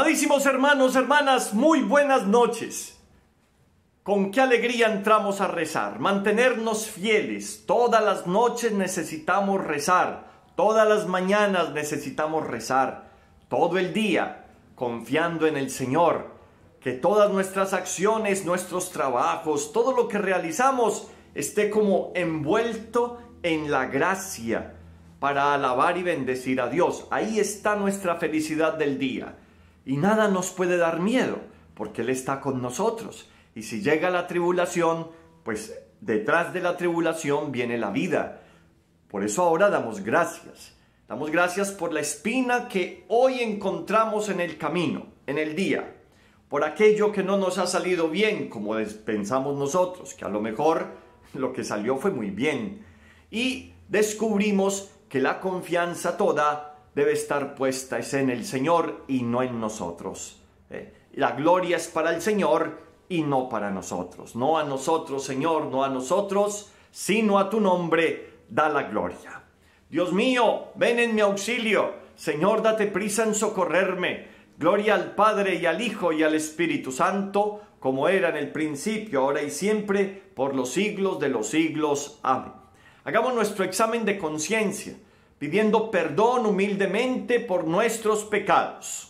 Amadísimos hermanos, hermanas, muy buenas noches. Con qué alegría entramos a rezar, mantenernos fieles. Todas las noches necesitamos rezar, todas las mañanas necesitamos rezar, todo el día, confiando en el Señor, que todas nuestras acciones, nuestros trabajos, todo lo que realizamos esté como envuelto en la gracia para alabar y bendecir a Dios. Ahí está nuestra felicidad del día. Y nada nos puede dar miedo, porque Él está con nosotros. Y si llega la tribulación, pues detrás de la tribulación viene la vida. Por eso ahora damos gracias. Damos gracias por la espina que hoy encontramos en el camino, en el día. Por aquello que no nos ha salido bien, como pensamos nosotros, que a lo mejor lo que salió fue muy bien. Y descubrimos que la confianza toda debe estar puesta en el Señor y no en nosotros. La gloria es para el Señor y no para nosotros. No a nosotros, Señor, no a nosotros, sino a tu nombre da la gloria. Dios mío, ven en mi auxilio. Señor, date prisa en socorrerme. Gloria al Padre y al Hijo y al Espíritu Santo, como era en el principio, ahora y siempre, por los siglos de los siglos. Amén. Hagamos nuestro examen de conciencia, pidiendo perdón humildemente por nuestros pecados.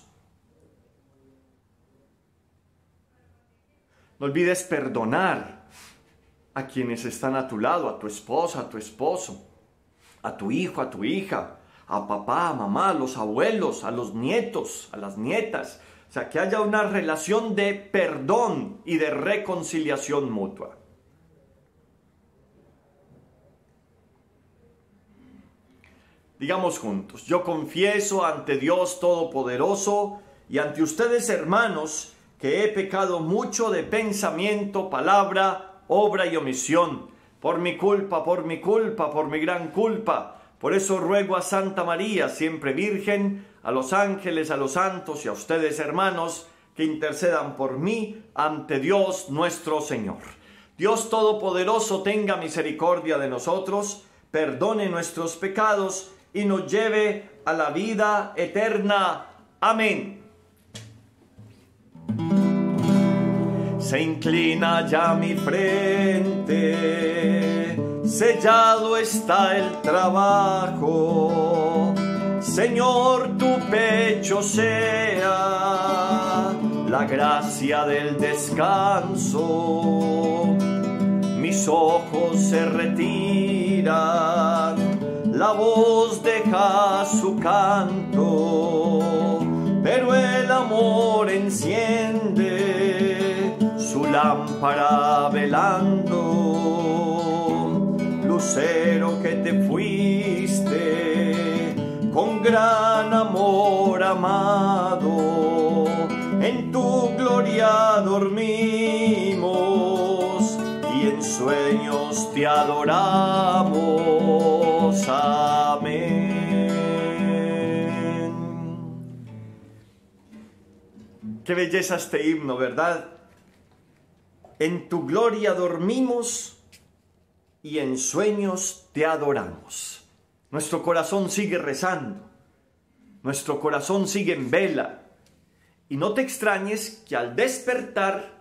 No olvides perdonar a quienes están a tu lado, a tu esposa, a tu esposo, a tu hijo, a tu hija, a papá, a mamá, a los abuelos, a los nietos, a las nietas. O sea, que haya una relación de perdón y de reconciliación mutua. Digamos juntos: yo confieso ante Dios Todopoderoso y ante ustedes, hermanos, que he pecado mucho de pensamiento, palabra, obra y omisión, por mi culpa, por mi gran culpa. Por eso ruego a Santa María, siempre Virgen, a los ángeles, a los santos y a ustedes, hermanos, que intercedan por mí ante Dios nuestro Señor. Dios Todopoderoso tenga misericordia de nosotros, perdone nuestros pecados y nos lleve a la vida eterna. Amén. Se inclina ya mi frente, sellado está el trabajo. Señor, tu pecho sea la gracia del descanso. Mis ojos se retiran, la voz deja su canto, pero el amor enciende su lámpara velando. Lucero que te fuiste con gran amor amado, en tu gloria dormimos y en sueños te adoramos. Amén. Qué belleza este himno, ¿verdad? En tu gloria dormimos y en sueños te adoramos. Nuestro corazón sigue rezando, nuestro corazón sigue en vela. Y no te extrañes que al despertar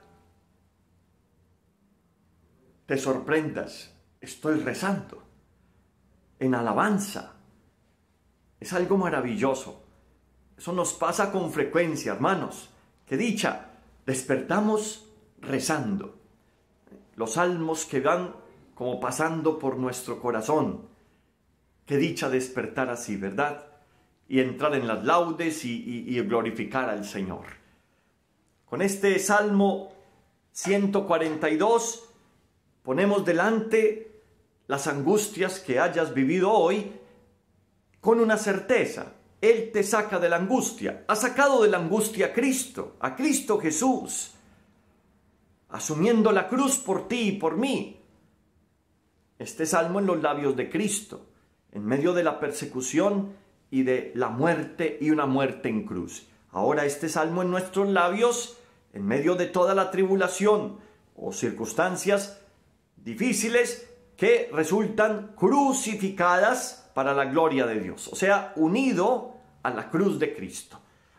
te sorprendas: estoy rezando, en alabanza. Es algo maravilloso. Eso nos pasa con frecuencia, hermanos. ¡Qué dicha! Despertamos rezando. Los salmos que van como pasando por nuestro corazón. Qué dicha despertar así, ¿verdad? Y entrar en las laudes y glorificar al Señor. Con este Salmo 142 ponemos delante las angustias que hayas vivido hoy con una certeza. Él te saca de la angustia. Ha sacado de la angustia a Cristo Jesús, asumiendo la cruz por ti y por mí. Este salmo en los labios de Cristo, en medio de la persecución y de la muerte, y una muerte en cruz. Ahora este salmo en nuestros labios, en medio de toda la tribulación o circunstancias difíciles que resultan crucificadas para la gloria de Dios. O sea, unido a la cruz de Cristo.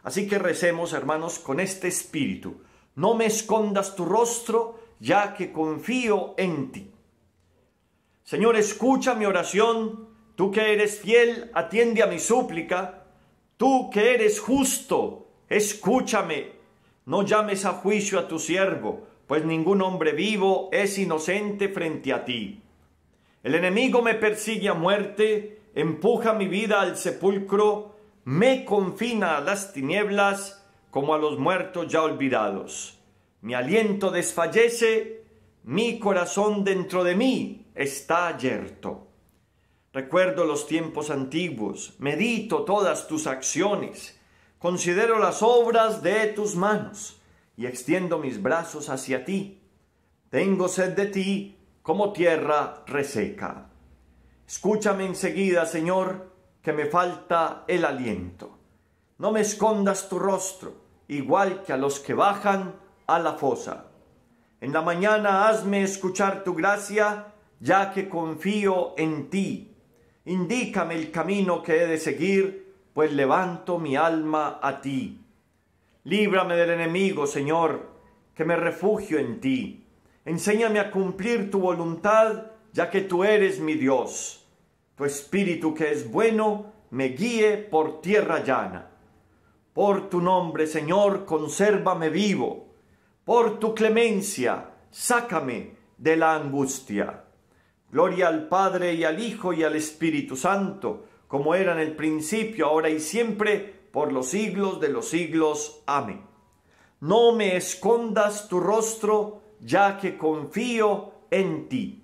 Así que recemos, hermanos, con este espíritu. No me escondas tu rostro, ya que confío en ti. Señor, escucha mi oración. Tú que eres fiel, atiende a mi súplica. Tú que eres justo, escúchame. No llames a juicio a tu siervo, pues ningún hombre vivo es inocente frente a ti. El enemigo me persigue a muerte, empuja mi vida al sepulcro, me confina a las tinieblas como a los muertos ya olvidados. Mi aliento desfallece, mi corazón dentro de mí está yerto. Recuerdo los tiempos antiguos, medito todas tus acciones, considero las obras de tus manos y extiendo mis brazos hacia ti. Tengo sed de ti como tierra reseca. Escúchame enseguida, Señor, que me falta el aliento. No me escondas tu rostro, igual que a los que bajan a la fosa. En la mañana hazme escuchar tu gracia, ya que confío en ti. Indícame el camino que he de seguir, pues levanto mi alma a ti. Líbrame del enemigo, Señor, que me refugio en ti. Enséñame a cumplir tu voluntad, ya que tú eres mi Dios. Tu espíritu que es bueno, me guíe por tierra llana. Por tu nombre, Señor, consérvame vivo. Por tu clemencia, sácame de la angustia. Gloria al Padre y al Hijo y al Espíritu Santo, como era en el principio, ahora y siempre, por los siglos de los siglos. Amén. No me escondas tu rostro, ya que confío en ti.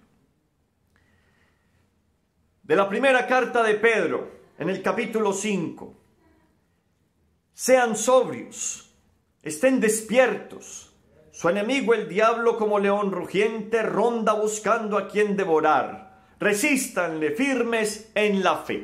De la primera carta de Pedro, en el capítulo 5. Sean sobrios, estén despiertos. Su enemigo el diablo, como león rugiente, ronda buscando a quien devorar. Resístanle firmes en la fe.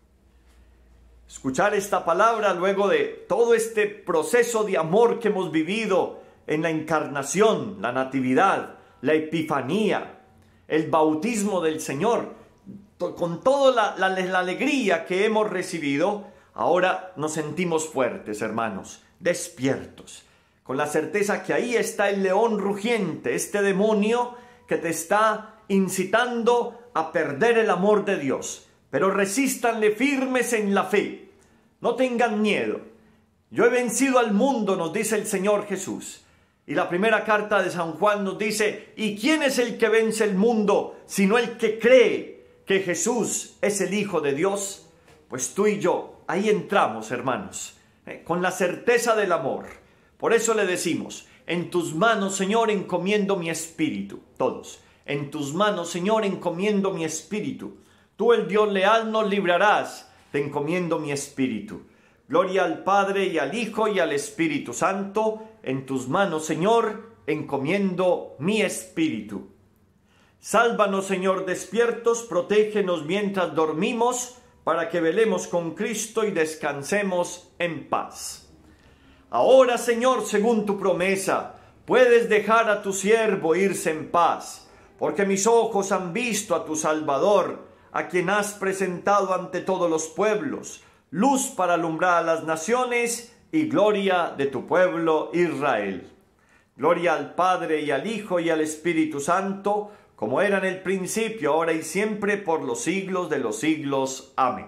Escuchar esta palabra luego de todo este proceso de amor que hemos vivido en la encarnación, la natividad, la epifanía, el bautismo del Señor, con toda la alegría que hemos recibido, ahora nos sentimos fuertes, hermanos, despiertos, con la certeza que ahí está el león rugiente, este demonio que te está incitando a perder el amor de Dios. Pero resístanle firmes en la fe, no tengan miedo. Yo he vencido al mundo, nos dice el Señor Jesús. Y la primera carta de San Juan nos dice, ¿y quién es el que vence el mundo, sino el que cree que Jesús es el Hijo de Dios? Pues tú y yo, ahí entramos, hermanos, con la certeza del amor. Por eso le decimos, en tus manos, Señor, encomiendo mi espíritu. Todos, en tus manos, Señor, encomiendo mi espíritu. Tú, el Dios leal, nos librarás, te encomiendo mi espíritu. Gloria al Padre y al Hijo y al Espíritu Santo. En tus manos, Señor, encomiendo mi espíritu. Sálvanos, Señor, despiertos, protégenos mientras dormimos, para que velemos con Cristo y descansemos en paz. Ahora, Señor, según tu promesa, puedes dejar a tu siervo irse en paz, porque mis ojos han visto a tu Salvador, a quien has presentado ante todos los pueblos, luz para alumbrar a las naciones y gloria de tu pueblo Israel. Gloria al Padre y al Hijo y al Espíritu Santo, como era en el principio, ahora y siempre, por los siglos de los siglos. Amén.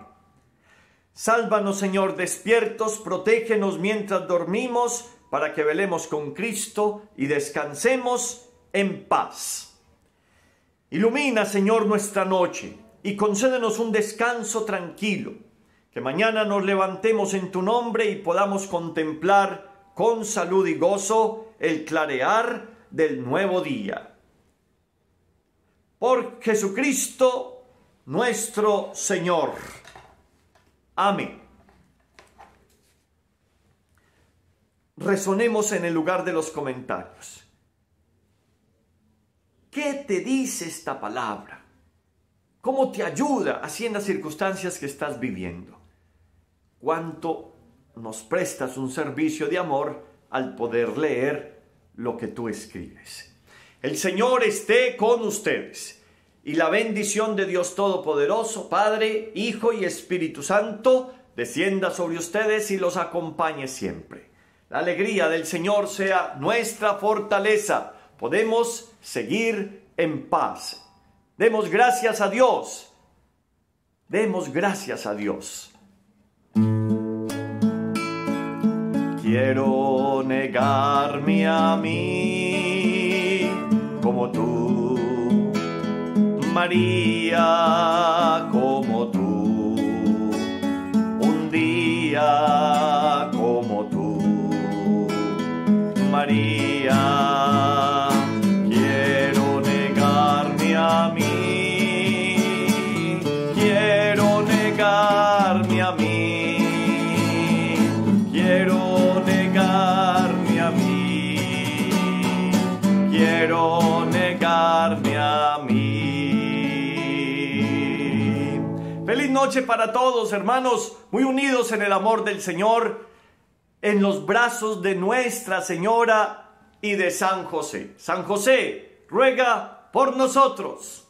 Sálvanos, Señor, despiertos, protégenos mientras dormimos, para que velemos con Cristo y descansemos en paz. Ilumina, Señor, nuestra noche y concédenos un descanso tranquilo, que mañana nos levantemos en tu nombre y podamos contemplar con salud y gozo el clarear del nuevo día. Por Jesucristo nuestro Señor. Amén. Resonemos en el lugar de los comentarios. ¿Qué te dice esta palabra? ¿Cómo te ayuda así en las circunstancias que estás viviendo? ¿Cuánto nos prestas un servicio de amor al poder leer lo que tú escribes? El Señor esté con ustedes. Y la bendición de Dios Todopoderoso, Padre, Hijo y Espíritu Santo, descienda sobre ustedes y los acompañe siempre. La alegría del Señor sea nuestra fortaleza. Podemos seguir en paz. Demos gracias a Dios. Demos gracias a Dios. Quiero negarme a mí como tú, María, como tú, un día como tú, María. Quiero negarme a mí, quiero negarme a mí, quiero negarme a mí, quiero negarme a mí. Feliz noche para todos, hermanos, muy unidos en el amor del Señor, en los brazos de Nuestra Señora y de San José. San José, ruega por nosotros.